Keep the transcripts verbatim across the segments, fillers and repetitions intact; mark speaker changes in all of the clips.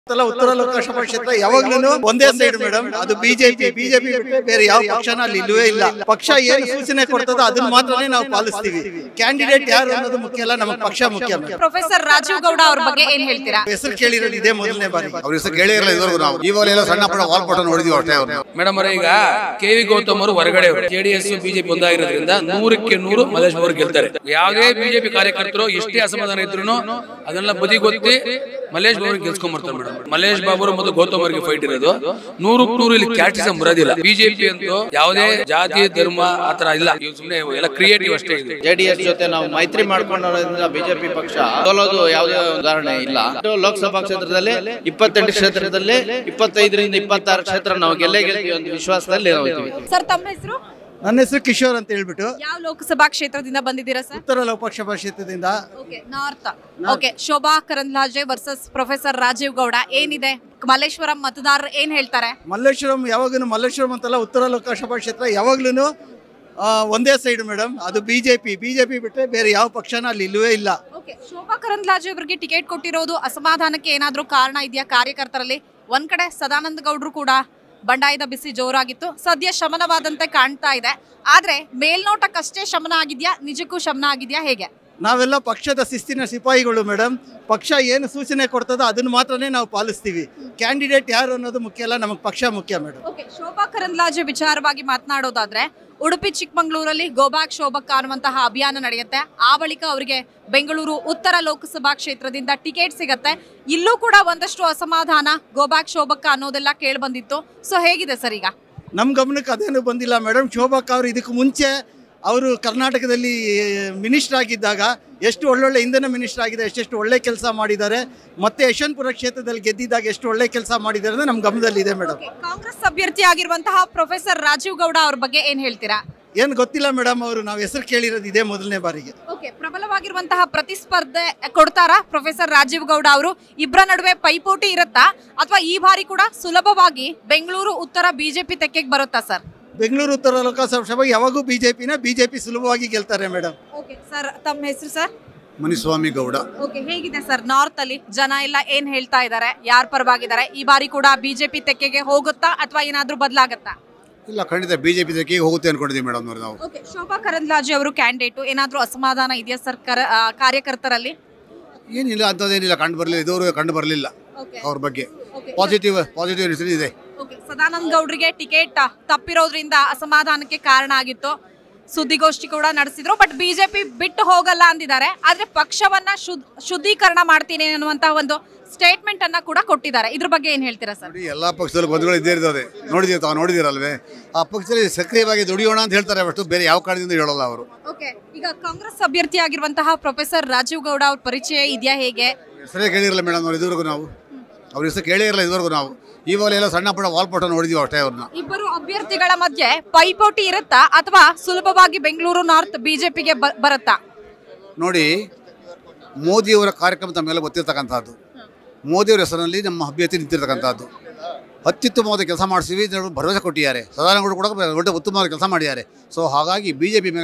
Speaker 1: ಉತ್ತರ ಲೋಕಸಭಾ ಕ್ಷೇತ್ರ ಯಾವಾಗ್ಲೂ ಒಂದೇ ಸೈಡ್ ಮೇಡಮ್, ಅದು ಬಿಜೆಪಿ ಬಿಜೆಪಿ ಬಿಟ್ಟರೆ ಬೇರೆ ಯಾವ ಪಕ್ಷನ ಅಲ್ಲಿ ಇಲ್ಲವೇ ಇಲ್ಲ. ಪಕ್ಷ ಏನು ಸೂಚನೆ ಕೊಡ್ತದೋ ಅದನ್ನ ಮಾತ್ರನೇ ನಾವು ಪಾಲಿಸ್ತೀವಿ. ಕ್ಯಾಂಡಿಡೇಟ್ ಯಾರು ಅನ್ನೋದು ಮುಖ್ಯ ಅಲ್ಲ, ನಮಗೆ ಪಕ್ಷ ಮುಖ್ಯ.
Speaker 2: ಪ್ರೊಫೆಸರ್ ರಾಜೀವ್ ಗೌಡ ಅವ್ರ ಬಗ್ಗೆ ಏನ್ ಹೇಳ್ತೀರಾ?
Speaker 1: ಹೆಸರು ಕೇಳಿರೋದು ಇದೇ ಮೊದಲನೇ ಬಾರಿ.
Speaker 3: ಅವ್ರ ಹೆಸರು ಕೇಳಿರಲ್ಲ ಇದುವರೆಗೂ. ನಾವು ಇವಾಗೆಲ್ಲ ಸಣ್ಣ ಪುಟ್ಟ ವಾಲ್ಪಟ ನೋಡಿದೀವಿ ಅಷ್ಟೇ. ಅವ್ರು
Speaker 4: ಮೇಡಮ್ ಅವರೇ, ಈಗ ಕೆ ವಿ ಗೌತಮ್ ಅವರು ಹೊರಗಡೆ ಜೆಡಿಎಸ್ ಬಿಜೆಪಿ ಒಂದಾಗಿರೋದ್ರಿಂದ ನೂರಕ್ಕೆ ನೂರು ಮಲ್ಲೇಶ್ ಅವರು ಗೆಲ್ತಾರೆ. ಯಾವುದೇ ಬಿಜೆಪಿ ಕಾರ್ಯಕರ್ತರು ಎಷ್ಟೇ ಅಸಮಾಧಾನ ಇದ್ರು ಅದನ್ನೆಲ್ಲ ಬದಿಗೊತ್ತಿ ಮಲ್ಲೇಶ್ ಬಾಬು ಗೆಲ್ಸ್ಕೊಂಡ್ ಬರ್ತಾರೆ ಮೇಡಮ್. ಮಲ್ಲೇಶ್ ಬಾಬು ಮತ್ತು ಗೌತಮ್ ಅವರಿಗೆ ಫೈಟ್ ಇರೋದು ನೂರಕ್ಕೆ ನೂರು. ಇಲ್ಲಿ ಕ್ಯಾಟಿಸಮ್ ಬರೋದಿಲ್ಲ. ಬಿಜೆಪಿ ಅಂತೂ ಯಾವುದೇ ಜಾತಿ ಧರ್ಮ ಆತರ ಇಲ್ಲ, ಸುಮ್ಮನೆ ಎಲ್ಲ ಕ್ರಿಯೇಟಿವ್ ಅಷ್ಟೇ ಇದೆ.
Speaker 5: ಜೆಡಿಎಸ್ ಜೊತೆ ನಾವು ಮೈತ್ರಿ ಮಾಡ್ಕೊಂಡೋದ್ರಿಂದ ಬಿಜೆಪಿ ಪಕ್ಷ ಸೋಲೋದು ಯಾವುದೇ ಉದಾಹರಣೆ ಇಲ್ಲ. ಲೋಕಸಭಾ ಕ್ಷೇತ್ರದಲ್ಲಿ ಇಪ್ಪತ್ತೆಂಟು ಕ್ಷೇತ್ರದಲ್ಲಿ ಇಪ್ಪತ್ತೈದರಿಂದ ಇಪ್ಪತ್ತಾರು ಕ್ಷೇತ್ರ ನಾವು ಗೆಲ್ಲೇ ಗೆಲ್ತೀವಿ ಒಂದು ವಿಶ್ವಾಸದಲ್ಲಿ ನಾವಿದ್ದೀವಿ.
Speaker 2: ಸರ್, ತಮ್ಮ ಹೆಸರು?
Speaker 1: ನನ್ನ ಹೆಸರು ಕಿಶೋರ್ ಅಂತ ಹೇಳ್ಬಿಟ್ಟು.
Speaker 2: ಯಾವ ಲೋಕಸಭಾ ಕ್ಷೇತ್ರದಿಂದ ಬಂದಿದ್ದೀರಾ ಸರ್?
Speaker 1: ಉತ್ತರ ಲೋಕಸಭಾ ಕ್ಷೇತ್ರದಿಂದ.
Speaker 2: Okay, north. Okay, Shobha Karandlaje versus professor Rajeev Gowda. ಏನಿದೆ ಮಲ್ಲೇಶ್ವರಂ ಮತದಾರರು ಏನ್ ಹೇಳ್ತಾರೆ?
Speaker 1: ಮಲ್ಲೇಶ್ವರಂ ಯಾವಾಗಲೂ ಮಲ್ಲೇಶ್ವರಂ ಅಂತಲ್ಲ, ಉತ್ತರ ಲೋಕಸಭಾ ಕ್ಷೇತ್ರ ಯಾವಾಗ್ಲೂ ಒಂದೇ ಸೈಡ್ ಮೇಡಮ್, ಅದು ಬಿಜೆಪಿ ಬಿಜೆಪಿ ಬಿಟ್ಟರೆ ಬೇರೆ ಯಾವ ಪಕ್ಷನ ಅಲ್ಲಿ ಇಲ್ಲವೇ ಇಲ್ಲ.
Speaker 2: ಓಕೆ, ಶೋಭಾ ಕರಂದ್ಲಾಜೆ ಅವರಿಗೆ ಟಿಕೆಟ್ ಕೊಟ್ಟಿರೋದು ಅಸಮಾಧಾನಕ್ಕೆ ಏನಾದ್ರೂ ಕಾರಣ ಇದೆಯಾ ಕಾರ್ಯಕರ್ತರಲ್ಲಿ? ಒಂದ್ ಕಡೆ ಸದಾನಂದ ಗೌಡರು ಕೂಡ ಬಂಡಾಯದ ಬಿಸಿ ಜೋರಾಗಿತ್ತು, ಸದ್ಯ ಶಮನವಾದಂತೆ ಕಾಣ್ತಾ ಇದೆ. ಆದ್ರೆ ಮೇಲ್ನೋಟಕ್ಕಷ್ಟೇ ಶಮನ ಆಗಿದ್ಯಾ, ನಿಜಕ್ಕೂ ಶಮನ ಆಗಿದ್ಯಾ, ಹೇಗೆ?
Speaker 1: ನಾವೆಲ್ಲ ಪಕ್ಷದ ಶಿಸ್ತಿನ ಸಿಪಾಯಿಗಳು ಮೇಡಮ್. ಪಕ್ಷ ಏನು ಸೂಚನೆ ಕೊಡ್ತದೋ ಅದನ್ನ ಮಾತ್ರನೇ ನಾವು ಪಾಲಿಸ್ತೀವಿ. ಕ್ಯಾಂಡಿಡೇಟ್ ಯಾರು ಅನ್ನೋದು ಮುಖ್ಯ ಅಲ್ಲ, ನಮಗೆ ಪಕ್ಷ ಮುಖ್ಯ ಮೇಡಮ್.
Speaker 2: ಓಕೆ, ಶೋಭಾ ಕರಂದ್ಲಾಜೆ ವಿಚಾರವಾಗಿ ಮಾತನಾಡೋದಾದ್ರೆ, ಉಡುಪಿ ಚಿಕ್ಕಮಗಳೂರಲ್ಲಿ ಗೋಬ್ಯಾಕ್ ಶೋಭಕ್ಕ ಅನ್ನುವಂತಹ ಅಭಿಯಾನ ನಡೆಯುತ್ತೆ. ಆ ಬಳಿಕ ಅವರಿಗೆ ಬೆಂಗಳೂರು ಉತ್ತರ ಲೋಕಸಭಾ ಕ್ಷೇತ್ರದಿಂದ ಟಿಕೆಟ್ ಸಿಗತ್ತೆ. ಇಲ್ಲೂ ಕೂಡ ಒಂದಷ್ಟು ಅಸಮಾಧಾನ, ಗೋಬ್ಯಾಕ್ ಶೋಭಕ್ಕ ಅನ್ನೋದೆಲ್ಲ ಕೇಳಿ ಬಂದಿತ್ತು. ಸೊ ಹೇಗಿದೆ ಸರ್ ಈಗ?
Speaker 1: ನಮ್ಮ ಗಮನಕ್ಕೆ ಅದೇನು ಬಂದಿಲ್ಲ ಮೇಡಮ್. ಶೋಭಕ್ಕ ಅವರು ಇದಕ್ಕೆ ಮುಂಚೆ ಅವರು ಕರ್ನಾಟಕದಲ್ಲಿ ಮಿನಿಸ್ಟರ್ ಆಗಿದ್ದಾಗ ಎಷ್ಟು ಒಳ್ಳೊಳ್ಳೆ ಇಂಧನ ಮಿನಿಸ್ಟರ್ ಆಗಿದೆ, ಎಷ್ಟೆಷ್ಟು ಒಳ್ಳೆ ಕೆಲಸ ಮಾಡಿದ್ದಾರೆ. ಮತ್ತೆ ಯಶವಂತಪುರ ಕ್ಷೇತ್ರದಲ್ಲಿ ಗೆದ್ದಿದ್ದಾಗ ಎಷ್ಟು ಒಳ್ಳೆ ಕೆಲಸ ಮಾಡಿದ್ದಾರೆ ಅಂತ ನಮ್ಮ ಗಮನದಲ್ಲಿ ಇದೆ ಮೇಡಮ್.
Speaker 2: ಕಾಂಗ್ರೆಸ್ ಅಭ್ಯರ್ಥಿ ಆಗಿರುವಂತಹ ಪ್ರೊಫೆಸರ್ ರಾಜೀವ್ ಗೌಡ ಅವ್ರ ಬಗ್ಗೆ ಏನ್ ಹೇಳ್ತೀರಾ?
Speaker 1: ಏನು ಗೊತ್ತಿಲ್ಲ ಮೇಡಮ್, ಅವರು ನಾವು ಹೆಸರು ಕೇಳಿರೋದು ಇದೇ ಮೊದಲನೇ ಬಾರಿಗೆ.
Speaker 2: ಓಕೆ, ಪ್ರಬಲವಾಗಿರುವಂತಹ ಪ್ರತಿಸ್ಪರ್ಧೆ ಕೊಡ್ತಾರಾ ಪ್ರೊಫೆಸರ್ ರಾಜೀವ್ ಗೌಡ ಅವರು? ಇಬ್ಬರ ನಡುವೆ ಪೈಪೋಟಿ ಇರುತ್ತಾ, ಅಥವಾ ಈ ಬಾರಿ ಕೂಡ ಸುಲಭವಾಗಿ ಬೆಂಗಳೂರು ಉತ್ತರ ಬಿಜೆಪಿ ತೆಕ್ಕೆಗೆ ಬರುತ್ತಾ ಸರ್?
Speaker 1: ಬೆಂಗಳೂರು ಉತ್ತರ ಲೋಕಸಭಾ ಯಾವಾಗೂ ಬಿಜೆಪಿನ ಬಿಜೆಪಿ ಸುಲಭವಾಗಿ ಗೆಲ್ತಾರೆ ಮೇಡಮ್.
Speaker 2: ಓಕೆ ಸರ್, ತಮ್ಮ ಹೆಸರು ಸರ್?
Speaker 3: ಮುನಿಸ್ವಾಮಿ ಗೌಡ.
Speaker 2: ಓಕೆ, ಹೇಗಿದೆ ಸರ್ ನಾರ್ತ್ ಅಲ್ಲಿ ಜನ ಎಲ್ಲ ಏನ್ ಹೇಳ್ತಾ ಇದ್ದಾರೆ, ಯಾರ ಪರವಾಗಿದ್ದಾರೆ? ಈ ಬಾರಿ ಕೂಡ ಬಿಜೆಪಿ ತೆಕ್ಕೆಗೆ ಹೋಗುತ್ತಾ ಅಥವಾ ಏನಾದ್ರೂ ಬದಲಾಗುತ್ತಾ?
Speaker 3: ಇಲ್ಲ, ಖಂಡಿತ ಬಿಜೆಪಿ ತೆಕ್ಕೆಗೆ ಹೋಗುತ್ತೆ ಅನ್ಕೊಂಡಿದ್ದೀವಿ ಮೇಡಮ್ ನಾವು.
Speaker 2: ಓಕೆ, ಶೋಭಾ ಕರಂದ್ಲಾಜೆ ಅವರು ಕ್ಯಾಂಡಿಡೇಟ್, ಏನಾದ್ರೂ ಅಸಮಾಧಾನ ಇದೆಯಾ ಸರ್ ಕಾರ್ಯಕರ್ತರಲ್ಲಿ?
Speaker 3: ಏನಿಲ್ಲ, ಅಂಥದ್ದೇನಿಲ್ಲ, ಕಂಡು ಬರಲಿಲ್ಲ, ಇದುವರೆಗೂ ಕಂಡು ಬರಲಿಲ್ಲ ಅವ್ರ ಬಗ್ಗೆ. ಪಾಸಿಟಿವ್ ಪಾಸಿಟಿವ್ ಇದೆ.
Speaker 2: ಓಕೆ, ಸದಾನಂದ ಗೌಡ್ರಿಗೆ ಟಿಕೆಟ್ ತಪ್ಪಿರೋದ್ರಿಂದ ಅಸಮಾಧಾನಕ್ಕೆ ಕಾರಣ ಆಗಿತ್ತು. ಸುದ್ದಿಗೋಷ್ಠಿ ಕೂಡ ನಡೆಸಿದ್ರು. ಬಟ್ ಬಿಜೆಪಿ ಬಿಟ್ಟು ಹೋಗಲ್ಲ ಅಂದಿದ್ದಾರೆ. ಆದ್ರೆ ಪಕ್ಷವನ್ನ ಶುದ್ಧೀಕರಣ ಮಾಡ್ತೀನಿ ಅನ್ನುವಂತಹ ಒಂದು ಸ್ಟೇಟ್ಮೆಂಟ್ ಅನ್ನ ಕೂಡ ಕೊಟ್ಟಿದ್ದಾರೆ. ಇದ್ರ ಬಗ್ಗೆ ಏನ್ ಹೇಳ್ತೀರಾ ಸರ್?
Speaker 3: ಎಲ್ಲಾ ಪಕ್ಷದಲ್ಲಿ ಗೊಂದಲ ಇದ್ದೇ ಇರ್ತದೆ, ನೋಡಿದೀವಿ, ತಾವು ನೋಡಿದಿರಲ್ವೇ. ಆ ಪಕ್ಷದಲ್ಲಿ ಸಕ್ರಿಯವಾಗಿ ದುಡಿಯೋಣ ಅಂತ ಹೇಳ್ತಾರೆ, ಅಷ್ಟು ಬೇರೆ ಯಾವ ಕಾರಣದಿಂದ ಹೇಳಲ್ಲ ಅವರು.
Speaker 2: ಓಕೆ, ಈಗ ಕಾಂಗ್ರೆಸ್ ಅಭ್ಯರ್ಥಿ ಆಗಿರುವಂತಹ ಪ್ರೊಫೆಸರ್ ರಾಜೀವ್ ಗೌಡ ಅವ್ರ ಪರಿಚಯ ಇದೆಯಾ, ಹೇಗೆ?
Speaker 3: ಹೆಸರೇ ಕೇಳಿರಲ್ಲ ಮೇಡಮ್ ಅವ್ರು ಇದುವರೆಗೂ. ನಾವು ಅವ್ರ ಹೆಸರು ಕೇಳೇ ಇರಲ್ಲ ಇದುವರೆಗೂ. ನಾವು ಇವಾಗೆಲ್ಲ ಸಣ್ಣ ಪುಟ್ಟ ವಾಲ್ಪಟ ನೋಡಿದೀವಿ ಅಷ್ಟೇ ಅವ್ರನ್ನ.
Speaker 2: ಇಬ್ಬರು ಅಭ್ಯರ್ಥಿಗಳ ಮಧ್ಯೆ ಪೈಪೋಟಿ ಇರುತ್ತಾ, ಅಥವಾ ಸುಲಭವಾಗಿ ಬೆಂಗಳೂರು ನಾರ್ತ್ ಬಿಜೆಪಿಗೆ ಬರುತ್ತಾ?
Speaker 3: ನೋಡಿ, ಮೋದಿಯವರ ಕಾರ್ಯಕ್ರಮ ತಮ್ಮ ಮೇಲೆ ಗೊತ್ತಿರ್ತಕ್ಕಂಥದ್ದು. ಮೋದಿಯವರ ಹೆಸರಿನಲ್ಲಿ ನಮ್ಮ ಅಭ್ಯರ್ಥಿ ನಿಂತಿರ್ತಕ್ಕಂಥದ್ದು. ಅತ್ಯುತ್ತಮವಾದ ಕೆಲಸ ಮಾಡಿಸ್ತೀವಿ ಭರವಸೆ ಕೊಟ್ಟಿದ್ದಾರೆ. ಸದಾನಗೌಡರು ಕೂಡ ಒಳ್ಳೆ ಉತ್ತಮವಾದ ಕೆಲಸ ಮಾಡಿದ್ದಾರೆ. ಸೊ ಹಾಗಾಗಿ ಬಿಜೆಪಿ ಮೇಲೆ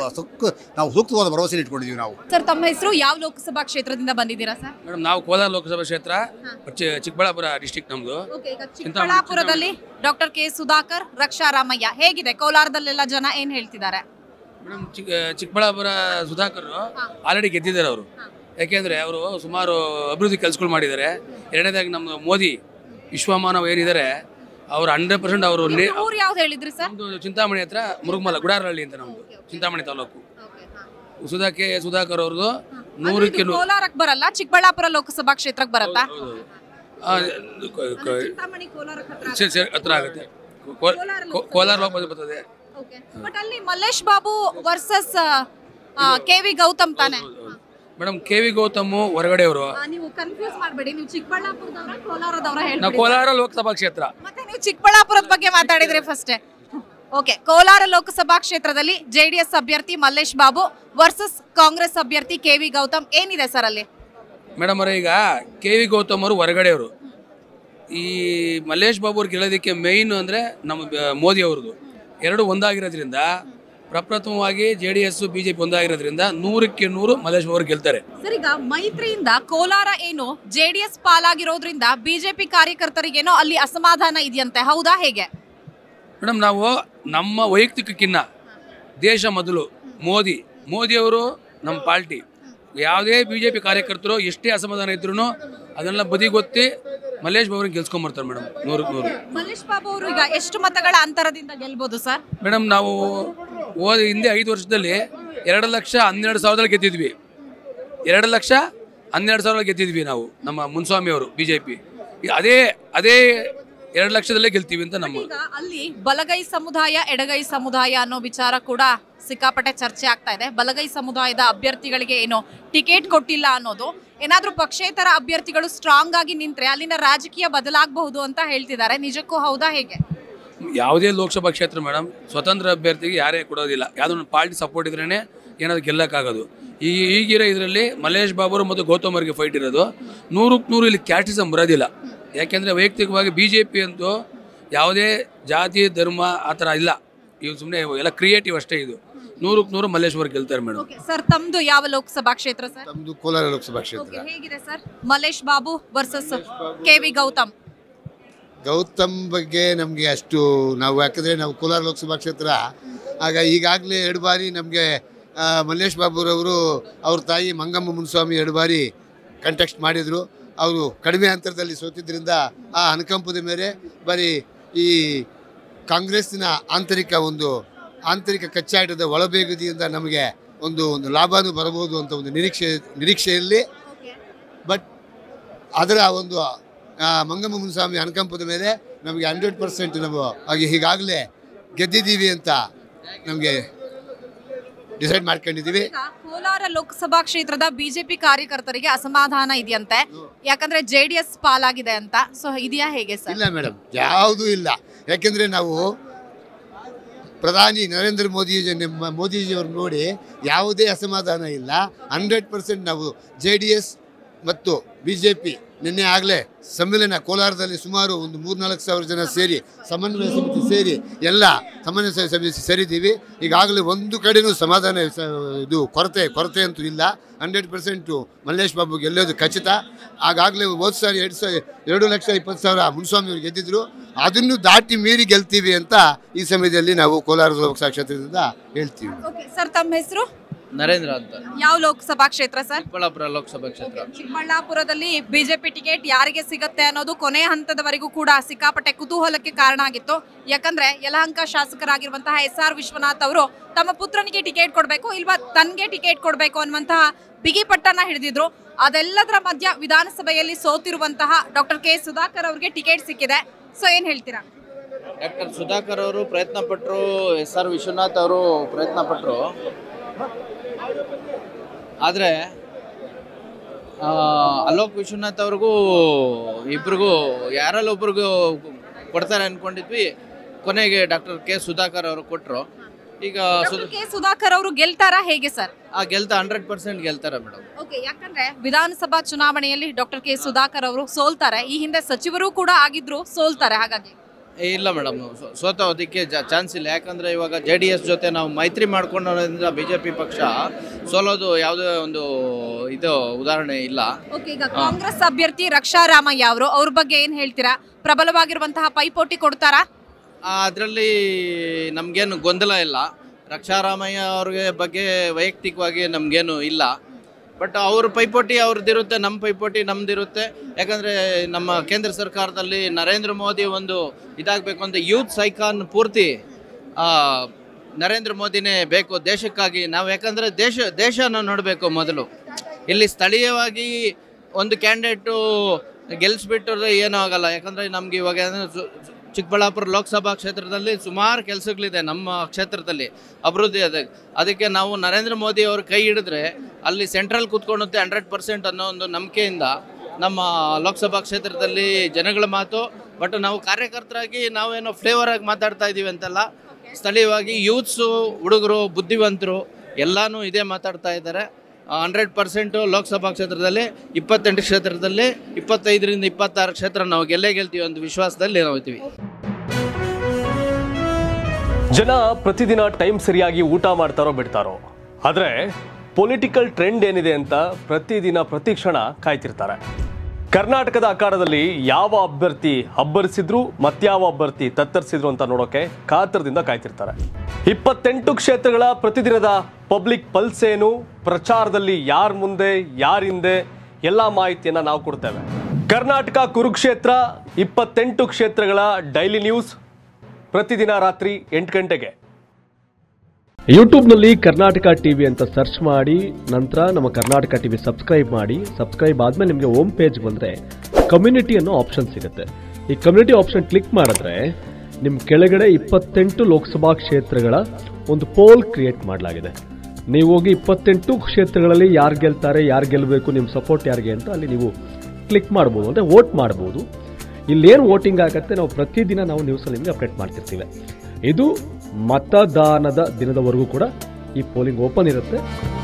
Speaker 3: ನಾವು ಸೂಕ್ತವಾದ ಭರವಸೆ ಇಟ್ಕೊಂಡಿದ್ದೀವಿ ನಾವು.
Speaker 2: ಸರ್, ತಮ್ಮ ಹೆಸರು? ಯಾವ ಲೋಕಸಭಾ ಕ್ಷೇತ್ರದಿಂದ ಬಂದಿದ್ದೀರಾ ಸರ್?
Speaker 4: ಮೇಡಮ್, ನಾವು ಕೋಲಾರ ಲೋಕಸಭಾ ಕ್ಷೇತ್ರ, ಚಿಕ್ಕಬಳ್ಳಾಪುರ ಡಿಸ್ಟ್ರಿಕ್ಟ್ ನಮ್ದು.
Speaker 2: ಚಿಕ್ಕಬಳ್ಳಾಪುರದಲ್ಲಿ ಡಾಕ್ಟರ್ ಕೆ ಸುಧಾಕರ್, ರಕ್ಷಾ ರಾಮಯ್ಯ. ಹೇಗಿದೆ ಕೋಲಾರದಲ್ಲೆಲ್ಲ ಜನ ಏನ್ ಹೇಳ್ತಿದ್ದಾರೆ?
Speaker 4: ಮೇಡಮ್, ಚಿಕ್ಕಬಳ್ಳಾಪುರ ಸುಧಾಕರ್ ಆಲ್ರೆಡಿ ಗೆದ್ದಿದ್ದಾರೆ ಅವರು. ಯಾಕೆಂದ್ರೆ ಅವರು ಸುಮಾರು ಅಭಿವೃದ್ಧಿ ಕೆಲಸಗಳು ಮಾಡಿದ್ದಾರೆ. ಎರಡನೇದಾಗಿ ನಮ್ಮ ಮೋದಿ ವಿಶ್ವಮಾನವ ಏನಿದ್ದಾರೆ ಅವ್ರು ಹಂಡ್ರೆಡ್ ಪರ್ಸೆಂಟ್ ಅವರು.
Speaker 2: ಯಾವ್ದು ಹೇಳಿದ್ರಿ ಸರ್?
Speaker 4: ನಮ್ದು ಚಿಂತಾಮಣಿ ಹತ್ರ ಮುರುಗಮಲ ಗುಡಾರಹಳ್ಳಿ ಅಂತ ನಮ್ದು ಚಿಂತಾಮಣಿ ತಾಲೂಕು. ಸುಧಾಕೆ ಸುಧಾಕರ್ ಅವ್ರದ್ದು ನೂರಕ್ಕೆ
Speaker 2: ಕೋಲಾರಕ್ಕೆ ಬರಲ್ಲ, ಚಿಕ್ಕಬಳ್ಳಾಪುರ ಲೋಕಸಭಾ ಕ್ಷೇತ್ರಕ್ಕೆ ಬರತ್ತಾ?
Speaker 4: ಹತ್ರ ಆಗುತ್ತೆ, ಕೋಲಾರ ಲೋಕಸಭೆ ಬರ್ತದೆ.
Speaker 2: ಬಟ್ ಅಲ್ಲಿ Mallesh Babu versus K V Gautam ತಾನೆ
Speaker 4: ಮೇಡಮ್? ಕೆ ವಿ ಗೌತಮ್ ಹೊರಗಡೆ ಅವರು.
Speaker 2: ನೀವು ಕನ್ಫ್ಯೂಸ್ ಮಾಡಬೇಡಿ, ನೀವು ಚಿಕ್ಕಬಳ್ಳಾಪುರದವರ ಕೋಲಾರದವರ ಹೇಳಿ.
Speaker 4: ನಾವು ಕೋಲಾರ ಲೋಕಸಭಾ ಕ್ಷೇತ್ರ.
Speaker 2: ಮತ್ತೆ ನೀವು ಚಿಕ್ಕಬಳ್ಳಾಪುರದ ಬಗ್ಗೆ ಮಾತಾಡಿದ್ರೆ ಫಸ್ಟ್. ಓಕೆ, ಕೋಲಾರ ಲೋಕಸಭಾ ಕ್ಷೇತ್ರದಲ್ಲಿ ಜೆಡಿಎಸ್ ಅಭ್ಯರ್ಥಿ ಮಲ್ಲೇಶ್ ಬಾಬು ವರ್ಸಸ್ ಕಾಂಗ್ರೆಸ್ ಅಭ್ಯರ್ಥಿ ಕೆ ವಿ ಗೌತಮ್. ಏನಿದೆ ಸರ್ ಅಲ್ಲಿ?
Speaker 4: ಮೇಡಮ್ ಅವರೇ, ಈಗ ಕೆ ವಿ ಗೌತಮ್ ಅವರು ಹೊರಗಡೆ ಅವರು. ಈ ಮಲ್ಲೇಶ್ ಬಾಬು ಅವ್ರಿಗೆ ಗೆಲ್ಲೋದಕ್ಕೆ ಮೇಯ್ನ್ ಅಂದರೆ ನಮ್ಮ ಮೋದಿ ಅವ್ರದ್ದು ಎರಡು ಒಂದಾಗಿರೋದ್ರಿಂದ ಪ್ರಪ್ರಥಮವಾಗಿ ಜೆ ಡಿ ಎಸ್ ಬಿಜೆಪಿ ಒಂದಾಗಿರೋದ್ರಿಂದ ನೂರಕ್ಕೆ ನೂರು ಮಲ್ಲೇಶ್ ಅವರು ಗೆಲ್ತಾರೆ.
Speaker 2: ಸರ್, ಈಗ ಮೈತ್ರಿಯಿಂದ ಕೋಲಾರ ಏನು ಜೆಡಿಎಸ್ ಪಾಲಾಗಿರೋದ್ರಿಂದ ಬಿಜೆಪಿ ಕಾರ್ಯಕರ್ತರಿಗೇನೋ ಅಲ್ಲಿ ಅಸಮಾಧಾನ ಇದೆಯಂತೆ, ಹೌದಾ ಹೇಗೆ?
Speaker 4: ಮೇಡಮ್, ನಾವು ನಮ್ಮ ವೈಯಕ್ತಿಕಕ್ಕಿನ್ನ ದೇಶ ಮೊದಲು. ಮೋದಿ ಮೋದಿಯವರು ನಮ್ಮ ಪಾರ್ಟಿ. ಯಾವುದೇ ಬಿ ಜೆ ಪಿ ಕಾರ್ಯಕರ್ತರು ಎಷ್ಟೇ ಅಸಮಾಧಾನ ಇದ್ರೂ ಅದನ್ನೆಲ್ಲ ಬದಿಗೊತ್ತಿ ಮಲ್ಲೇಶ್ ಬಾಬು ಗೆಲ್ಸ್ಕೊಂಡ್ಬರ್ತಾರೆ ಮೇಡಮ್. ನೂರಕ್ಕೆ ನೂರು
Speaker 2: ಮಲ್ಲೇಶ್ ಬಾಬು ಅವರು ಈಗ ಎಷ್ಟು ಮತಗಳ ಅಂತರದಿಂದ ಗೆಲ್ಬೋದು ಸರ್?
Speaker 4: ಮೇಡಮ್, ನಾವು ಹೋದ ಹಿಂದೆ ಐದು ವರ್ಷದಲ್ಲಿ ಎರಡು ಲಕ್ಷ ಹನ್ನೆರಡು ಸಾವಿರದಲ್ಲಿ ಗೆದ್ದಿದ್ವಿ. ಎರಡು ಲಕ್ಷ ಹನ್ನೆರಡು ಸಾವಿರ ಗೆದ್ದಿದ್ವಿ ನಾವು, ನಮ್ಮ ಮುನ್ಸ್ವಾಮಿ ಅವರು ಬಿ ಜೆ ಪಿ. ಅದೇ ಅದೇ ಎರಡು ಲಕ್ಷದಲ್ಲೇ ಗೆಲ್ತೀವಿ ಅಂತ ನಮ್ಮ.
Speaker 2: ಈಗ ಅಲ್ಲಿ ಬಲಗೈ ಸಮುದಾಯ ಎಡಗೈ ಸಮುದಾಯ ಅನ್ನೋ ವಿಚಾರ ಕೂಡ ಸಿಕ್ಕಾಪಟ್ಟೆ ಚರ್ಚೆ ಆಗ್ತಾ ಇದೆ. ಬಲಗೈ ಸಮುದಾಯದ ಅಭ್ಯರ್ಥಿಗಳಿಗೆ ಏನೋ ಟಿಕೆಟ್ ಕೊಟ್ಟಿಲ್ಲ ಅನ್ನೋದು, ಏನಾದ್ರೂ ಪಕ್ಷೇತರ ಅಭ್ಯರ್ಥಿಗಳು ಸ್ಟ್ರಾಂಗ್ ಆಗಿ ನಿಂತ್ರೆ ಅಲ್ಲಿನ ರಾಜಕೀಯ ಬದಲಾಗಬಹುದು ಅಂತ ಹೇಳ್ತಿದ್ದಾರೆ. ನಿಜಕ್ಕೂ ಹೌದಾ ಹೇಗೆ?
Speaker 4: ಯಾವುದೇ ಲೋಕಸಭಾ ಕ್ಷೇತ್ರ ಮೇಡಮ್ ಸ್ವತಂತ್ರ ಅಭ್ಯರ್ಥಿಗೆ ಯಾರೇ ಕೊಡೋದಿಲ್ಲ. ಯಾವುದೋ ಒಂದು ಪಾರ್ಟಿ ಸಪೋರ್ಟ್ ಇದ್ರೇ ಏನಾದ್ರು ಗೆಲ್ಲಕ್ಕಾಗೋದು. ಈ ಈಗಿರೋ ಇದರಲ್ಲಿ ಮಲ್ಲೇಶ್ ಬಾಬು ಮತ್ತು ಗೌತಮ್ ಅವರಿಗೆ ಫೈಟ್ ಇರೋದು. ನೂರಕ್ಕೆ ನೂರು ಇಲ್ಲಿ ಕ್ಯಾಸ್ಟಿಸಮ್ ಬರೋದಿಲ್ಲ. ಯಾಕೆಂದರೆ ವೈಯಕ್ತಿಕವಾಗಿ ಬಿ ಜೆ ಪಿ ಅಂತೂ ಯಾವುದೇ ಜಾತಿ ಧರ್ಮ ಆ ಥರ ಇಲ್ಲ. ಇವು ಸುಮ್ಮನೆ ಎಲ್ಲ ಕ್ರಿಯೇಟಿವ್ ಅಷ್ಟೇ. ಇದು ನೂರಕ್ಕೆ ನೂರು ಮಲ್ಲೇಶ್ ಅವರು ಗೆಲ್ತಾರೆ ಮೇಡಮ್.
Speaker 2: ಸರ್, ತಮ್ದು ಯಾವ ಲೋಕಸಭಾ ಕ್ಷೇತ್ರ ಸರ್?
Speaker 3: ನಮ್ಮದು ಕೋಲಾರ ಲೋಕಸಭಾ ಕ್ಷೇತ್ರ.
Speaker 2: ಹೇಗಿದೆ sir Mallesh Babu versus K V Gautam?
Speaker 6: Gautam ಬಗ್ಗೆ ನಮಗೆ ಅಷ್ಟು ನಾವು, ಯಾಕಂದರೆ ನಾವು ಕೋಲಾರ ಲೋಕಸಭಾ ಕ್ಷೇತ್ರ ಆಗ ಈಗಾಗಲೇ ಎರಡು ಬಾರಿ ನಮಗೆ ಮಲ್ಲೇಶ್ ಬಾಬುರವರು ಅವ್ರ ತಾಯಿ ಮಂಗಮ್ಮ ಮುನ್ಸ್ವಾಮಿ ಎರಡು ಬಾರಿ ಕಂಟೆಸ್ಟ್ ಮಾಡಿದರು. ಅವರು ಕಡಿಮೆ ಅಂತರದಲ್ಲಿ ಸೋತಿದ್ದರಿಂದ ಆ ಅನುಕಂಪದ ಮೇಲೆ ಬರೀ ಈ ಕಾಂಗ್ರೆಸ್ಸಿನ ಆಂತರಿಕ ಒಂದು ಆಂತರಿಕ ಕಚ್ಚಾಟದ ಒಳಬೇಗುದಿಯಿಂದ ನಮಗೆ ಒಂದು ಒಂದು ಲಾಭನೂ ಬರಬಹುದು ಅಂತ ಒಂದು ನಿರೀಕ್ಷೆ ನಿರೀಕ್ಷೆಯಲ್ಲಿ ಬಟ್ ಅದರ ಒಂದು ಮಂಗಮ್ಮ ಮುನ್ಸ್ವಾಮಿ ಅನುಕಂಪದ ಮೇಲೆ ನಮಗೆ ಹಂಡ್ರೆಡ್ ಪರ್ಸೆಂಟ್ ನಾವು ಹಾಗೆ ಹೀಗಾಗಲೇ ಗೆದ್ದಿದ್ದೀವಿ ಅಂತ ನಮಗೆ ಡಿಸೈಡ್ ಮಾಡ್ಕೊಂಡಿದ್ದೀವಿ.
Speaker 2: ಕೋಲಾರ ಲೋಕಸಭಾ ಕ್ಷೇತ್ರದ ಬಿಜೆಪಿ ಕಾರ್ಯಕರ್ತರಿಗೆ ಅಸಮಾಧಾನ ಇದೆಯಂತೆ, ಯಾಕಂದ್ರೆ ಜೆಡಿಎಸ್ ಪಾಲಾಗಿದೆ ಅಂತ. ಸೊ ಇದೆಯಾ ಹೇಗೆ ಸರ್?
Speaker 6: ಇಲ್ಲ ಮೇಡಮ್, ಯಾವುದೂ ಇಲ್ಲ. ಯಾಕೆಂದರೆ ನಾವು ಪ್ರಧಾನಿ ನರೇಂದ್ರ ಮೋದಿ ಮೋದಿಜಿಯವ್ರು ನೋಡಿ ಯಾವುದೇ ಅಸಮಾಧಾನ ಇಲ್ಲ. ಹಂಡ್ರೆಡ್ ಪರ್ಸೆಂಟ್ ನಾವು ಜೆ ಡಿ ಎಸ್ ಮತ್ತು ಬಿ ಜೆ ಪಿ ನಿನ್ನೆ ಆಗಲೇ ಸಮ್ಮೇಳನ ಕೋಲಾರದಲ್ಲಿ ಸುಮಾರು ಒಂದು ಮೂರ್ನಾಲ್ಕು ಸಾವಿರ ಜನ ಸೇರಿ ಸಮನ್ವಯ ಸಮಿತಿ ಸೇರಿ ಎಲ್ಲ ಸಮನ್ವಯ ಸಮಿತಿ ಸೇರಿದ್ದೀವಿ. ಈಗಾಗಲೇ ಒಂದು ಕಡೆಯೂ ಸಮಾಧಾನ ಇದು ಕೊರತೆ ಕೊರತೆ ಅಂತೂ ಇಲ್ಲ. ಹಂಡ್ರೆಡ್ ಪರ್ಸೆಂಟು ಮಲ್ಲೇಶ್ ಬಾಬು ಗೆಲ್ಲೋದು ಖಚಿತ. ಆಗಾಗಲೇ ಹೋದ ಸಾರಿ ಎರಡು ಸಾವಿರ ಎರಡು ಲಕ್ಷ ಇಪ್ಪತ್ತು ಸಾವಿರ ಮುನ್ಸ್ವಾಮಿಯವರು ಗೆದ್ದಿದ್ರು. ಅದನ್ನು ದಾಟಿ ಮೀರಿ ಗೆಲ್ತೀವಿ ಅಂತ ಈ ಸಮಯದಲ್ಲಿ ನಾವು ಕೋಲಾರ ಲೋಕಸಭಾ ಕ್ಷೇತ್ರದಿಂದ ಹೇಳ್ತೀವಿ.
Speaker 2: ಸರ್, ತಮ್ಮ ಹೆಸರು?
Speaker 5: ನರೇಂದ್ರ ಅಂತ.
Speaker 2: ಯಾವ ಲೋಕಸಭಾ ಕ್ಷೇತ್ರ ಸರ್?
Speaker 5: ಚಿಕ್ಕಬಳ್ಳಾಪುರ ಲೋಕಸಭಾ ಕ್ಷೇತ್ರ.
Speaker 2: ಚಿಕ್ಕಬಳ್ಳಾಪುರದಲ್ಲಿ ಬಿಜೆಪಿ ಟಿಕೆಟ್ ಯಾರಿಗೆ ಸಿಗುತ್ತೆ ಅನ್ನೋದು ಕೊನೆಯ ಹಂತದವರೆಗೂ ಕೂಡ ಸಿಕ್ಕಾಪಟ್ಟೆ ಕುತೂಹಲಕ್ಕೆ ಕಾರಣ ಆಗಿತ್ತು. ಯಾಕಂದ್ರೆ ಯಲಹಂಕ ಶಾಸಕರಾಗಿರುವಂತಹ ಎಸ್ ಆರ್ ವಿಶ್ವನಾಥ್ ಅವರು ತಮ್ಮ ಪುತ್ರನಿಗೆ ಟಿಕೆಟ್ ಕೊಡಬೇಕು ಇಲ್ವಾ ತನ್ಗೆ ಟಿಕೆಟ್ ಕೊಡಬೇಕು ಅನ್ನುವಂತಹ ಬಿಗಿ ಪಟ್ಟನ್ನ ಹಿಡಿದಿದ್ರು. ಅದೆಲ್ಲದರ ಮಧ್ಯ ವಿಧಾನಸಭೆಯಲ್ಲಿ ಸೋತಿರುವಂತಹ ಡಾಕ್ಟರ್ ಕೆ ಸುಧಾಕರ್ ಅವರಿಗೆ ಟಿಕೆಟ್ ಸಿಕ್ಕಿದೆ. ಸೊ ಏನ್ ಹೇಳ್ತೀರಾ?
Speaker 5: ಡಾಕ್ಟರ್ ಸುಧಾಕರ್ ಅವರು ಪ್ರಯತ್ನ ಪಟ್ಟರು, ಎಸ್ ಆರ್ ವಿಶ್ವನಾಥ್ ಅವರು ಪ್ರಯತ್ನ ಪಟ್ಟರು. ಆದರೆ ಅಲೋಕ್ ವಿಶ್ವನಾಥ್ ಅವ್ರಿಗೂ ಇಬ್ರಿಗೂ ಯಾರಲ್ಲೊಬ್ರಿಗೂ ಕೊಡ್ತಾರೆ ಅಂದ್ಕೊಂಡಿದ್ವಿ. ಕೊನೆಗೆ ಡಾಕ್ಟರ್ ಕೆ ಸುಧಾಕರ್ ಅವರು ಕೊಟ್ಟರು. ಈಗ
Speaker 2: ಕೆ ಸುಧಾಕರ್ ಅವರು ಗೆಲ್ತಾರಾ ಹೇಗೆ ಸರ್?
Speaker 5: ಆ ಗೆಲ್ತಾ ಹಂಡ್ರೆಡ್ ಪರ್ಸೆಂಟ್ ಗೆಲ್ತಾರೆ ಮೇಡಮ್.
Speaker 2: ಓಕೆ, ಯಾಕಂದ್ರೆ ವಿಧಾನಸಭಾ ಚುನಾವಣೆಯಲ್ಲಿ ಡಾಕ್ಟರ್ ಕೆ ಸುಧಾಕರ್ ಅವರು ಸೋಲ್ತಾರೆ. ಈ ಹಿಂದೆ ಸಚಿವರು ಕೂಡ ಆಗಿದ್ರು, ಸೋಲ್ತಾರೆ. ಹಾಗಾಗಿ
Speaker 5: ಇಲ್ಲ ಮೇಡಮ್, ಸೋತೋದಕ್ಕೆ ಚಾನ್ಸ್ ಇಲ್ಲ. ಯಾಕಂದರೆ ಇವಾಗ ಜೆ ಡಿ ಎಸ್ ಜೊತೆ ನಾವು ಮೈತ್ರಿ ಮಾಡ್ಕೊಂಡೋದ್ರಿಂದ ಬಿ ಜೆ ಪಿ ಪಕ್ಷ ಸೋಲೋದು ಯಾವುದೇ ಒಂದು ಇದು ಉದಾಹರಣೆ ಇಲ್ಲ.
Speaker 2: ಓಕೆ, ಈಗ ಕಾಂಗ್ರೆಸ್ ಅಭ್ಯರ್ಥಿ ರಕ್ಷಾ ರಾಮಯ್ಯ ಅವರು, ಅವ್ರ ಬಗ್ಗೆ ಏನು ಹೇಳ್ತೀರಾ? ಪ್ರಬಲವಾಗಿರುವಂತಹ ಪೈಪೋಟಿ ಕೊಡ್ತಾರಾ?
Speaker 5: ಅದರಲ್ಲಿ ನಮಗೇನು ಗೊಂದಲ ಇಲ್ಲ. ರಕ್ಷಾ ರಾಮಯ್ಯ ಅವ್ರಿಗೆ ಬಗ್ಗೆ ವೈಯಕ್ತಿಕವಾಗಿ ನಮಗೇನು ಇಲ್ಲ. ಬಟ್ ಅವ್ರ ಪೈಪೋಟಿ ಅವ್ರದ್ದಿರುತ್ತೆ, ನಮ್ಮ ಪೈಪೋಟಿ ನಮ್ಮದಿರುತ್ತೆ. ಯಾಕಂದರೆ ನಮ್ಮ ಕೇಂದ್ರ ಸರ್ಕಾರದಲ್ಲಿ ನರೇಂದ್ರ ಮೋದಿ ಒಂದು ಇದಾಗಬೇಕು ಅಂತ ಯೂತ್ ಸೈಕಾನ್ ಪೂರ್ತಿ ನರೇಂದ್ರ ಮೋದಿನೇ ಬೇಕು ದೇಶಕ್ಕಾಗಿ. ನಾವು ಯಾಕಂದರೆ ದೇಶ ದೇಶನ ನೋಡಬೇಕು ಮೊದಲು. ಇಲ್ಲಿ ಸ್ಥಳೀಯವಾಗಿ ಒಂದು ಕ್ಯಾಂಡಿಡೇಟು ಗೆಲ್ಲಿಸ್ಬಿಟ್ಟರೆ ಏನೂ ಆಗೋಲ್ಲ. ಯಾಕಂದರೆ ನಮ್ಗೆ ಇವಾಗ ಚಿಕ್ಕಬಳ್ಳಾಪುರ ಲೋಕಸಭಾ ಕ್ಷೇತ್ರದಲ್ಲಿ ಸುಮಾರು ಕೆಲಸಗಳಿದೆ. ನಮ್ಮ ಕ್ಷೇತ್ರದಲ್ಲಿ ಅಭಿವೃದ್ಧಿ ಅದ ಅದಕ್ಕೆ ನಾವು ನರೇಂದ್ರ ಮೋದಿ ಅವರು ಕೈ ಹಿಡಿದ್ರೆ ಅಲ್ಲಿ ಸೆಂಟ್ರಲ್ ಕೂತ್ಕೊಳ್ಳುತ್ತೆ ಹಂಡ್ರೆಡ್ ಪರ್ಸೆಂಟ್ ಅನ್ನೋ ಒಂದು ನಂಬಿಕೆಯಿಂದ ನಮ್ಮ ಲೋಕಸಭಾ ಕ್ಷೇತ್ರದಲ್ಲಿ ಜನಗಳ ಮಾತು. ಬಟ್ ನಾವು ಕಾರ್ಯಕರ್ತರಾಗಿ ನಾವೇನೋ ಫ್ಲೇವರ್ ಆಗಿ ಮಾತಾಡ್ತಾ ಇದ್ದೀವಿ ಅಂತಲ್ಲ, ಸ್ಥಳೀಯವಾಗಿ ಯೂತ್ಸು, ಹುಡುಗರು, ಬುದ್ಧಿವಂತರು ಎಲ್ಲನೂ ಇದೇ ಮಾತಾಡ್ತಾ ಇದ್ದಾರೆ. ಹಂಡ್ರೆಡ್ ಪರ್ಸೆಂಟು ಲೋಕಸಭಾ ಕ್ಷೇತ್ರದಲ್ಲಿ ಇಪ್ಪತ್ತೆಂಟು ಕ್ಷೇತ್ರದಲ್ಲಿ ಇಪ್ಪತ್ತೈದರಿಂದ ಇಪ್ಪತ್ತಾರು ಕ್ಷೇತ್ರ ನಾವು ಗೆಲ್ಲೇ ಗೆಲ್ತೀವಿ ಅಂತ ವಿಶ್ವಾಸದಲ್ಲಿ ನಾವು ಇದ್ದೀವಿ.
Speaker 7: ಜನ ಪ್ರತಿದಿನ ಟೈಮ್ ಸರಿಯಾಗಿ ಊಟ ಮಾಡ್ತಾರೋ ಬಿಡ್ತಾರೋ, ಆದರೆ ಪೊಲಿಟಿಕಲ್ ಟ್ರೆಂಡ್ ಏನಿದೆ ಅಂತ ಪ್ರತಿದಿನ ಪ್ರತಿ ಕ್ಷಣ ಕಾಯ್ತಿರ್ತಾರೆ. ಕರ್ನಾಟಕದ ಅಖಾಡದಲ್ಲಿ ಯಾವ ಅಭ್ಯರ್ಥಿ ಅಬ್ಬರಿಸಿದ್ರು ಮತ್ಯಾವ ಅಭ್ಯರ್ಥಿ ತತ್ತರಿಸಿದ್ರು ಅಂತ ನೋಡೋಕೆ ಕಾತರದಿಂದ ಕಾಯ್ತಿರ್ತಾರೆ. ಇಪ್ಪತ್ತೆಂಟು ಕ್ಷೇತ್ರಗಳ ಪ್ರತಿದಿನದ ಪಬ್ಲಿಕ್ ಪಲ್ಸ್ ಏನು, ಪ್ರಚಾರದಲ್ಲಿ ಯಾರ ಮುಂದೆ ಯಾರ ಹಿಂದೆ ಎಲ್ಲ ಮಾಹಿತಿಯನ್ನು ನಾವು ಕೊಡ್ತೇವೆ. ಕರ್ನಾಟಕ ಕುರುಕ್ಷೇತ್ರ ಇಪ್ಪತ್ತೆಂಟು ಕ್ಷೇತ್ರಗಳ ಡೈಲಿ ನ್ಯೂಸ್ ಪ್ರತಿದಿನ ರಾತ್ರಿ ಎಂಟು ಗಂಟೆಗೆ ಯೂಟ್ಯೂಬ್ನಲ್ಲಿ ಕರ್ನಾಟಕ ಟಿವಿ ಅಂತ ಸರ್ಚ್ ಮಾಡಿ, ನಂತರ ನಮ್ಮ ಕರ್ನಾಟಕ ಟಿವಿ ಸಬ್ಸ್ಕ್ರೈಬ್ ಮಾಡಿ. ಸಬ್ಸ್ಕ್ರೈಬ್ ಆದಮೇಲೆ ನಿಮಗೆ ಹೋಮ್ ಪೇಜ್ ಬಂದರೆ ಕಮ್ಯುನಿಟಿ ಅನ್ನೋ ಆಪ್ಷನ್ ಸಿಗುತ್ತೆ. ಈ ಕಮ್ಯುನಿಟಿ ಆಪ್ಷನ್ ಕ್ಲಿಕ್ ಮಾಡಿದ್ರೆ ನಿಮ್ಮ ಕೆಳಗಡೆ ಇಪ್ಪತ್ತೆಂಟು ಲೋಕಸಭಾ ಕ್ಷೇತ್ರಗಳ ಒಂದು ಪೋಲ್ ಕ್ರಿಯೇಟ್ ಮಾಡಲಾಗಿದೆ. ನೀವು ಹೋಗಿ ಇಪ್ಪತ್ತೆಂಟು ಕ್ಷೇತ್ರಗಳಲ್ಲಿ ಯಾರು ಗೆಲ್ತಾರೆ, ಯಾರು ಗೆಲ್ಲಬೇಕು, ನಿಮ್ಮ ಸಪೋರ್ಟ್ ಯಾರಿಗೆ ಅಂತ ಅಲ್ಲಿ ನೀವು ಕ್ಲಿಕ್ ಮಾಡ್ಬೋದು, ಅಂದರೆ ವೋಟ್ ಮಾಡ್ಬೋದು. ಇಲ್ಲೇನು ವೋಟಿಂಗ್ ಆಗುತ್ತೆ ನಾವು ಪ್ರತಿದಿನ ನಾವು ನ್ಯೂಸಲ್ಲಿ ನಿಮಗೆ ಅಪ್ಡೇಟ್ ಮಾಡ್ತಿರ್ತೀವಿ. ಇದು ಮತದಾನದ ದಿನದವರೆಗೂ ಕೂಡ ಈ ಪೋಲಿಂಗ್ ಓಪನ್ ಇರುತ್ತೆ.